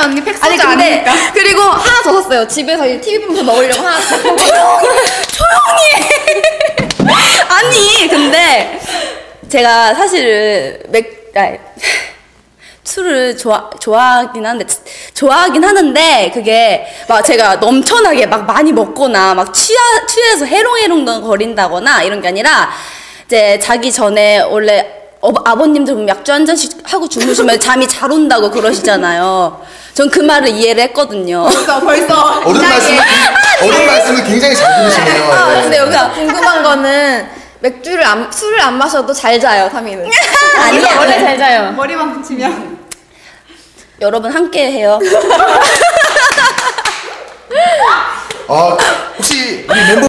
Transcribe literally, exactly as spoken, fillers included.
언니 팩 아니 소주 근데 아닙니까? 그리고 하나 더 샀어요. 집에서 티비 보면서 먹으려고 하나 더. 조용히 조용히. 아니 근데 제가 사실 맥 아니, 술을 좋아 좋아하긴 한데 좋아하긴 하는데 그게 막 제가 넘쳐나게 막 많이 먹거나 막 취하 취해서 해롱해롱 거린다거나 이런 게 아니라 이제 자기 전에 원래 어, 아버님들 보면 약주 한 잔씩 하고 주무시면 잠이 잘 온다고 그러시잖아요. 전 그 말을 이해를 했거든요. 벌써 벌써 어른 말씀을 어른 말씀을 굉장히 잘 들으시네요. 아, 네. 근데 여기서 궁금한 거는 맥주를 안 술을 안 마셔도 잘 자요, 타미는. 아니야, 원래 잘 자요. 머리만 붙이면. 여러분 함께 해요. 아, 혹시 우리 멤버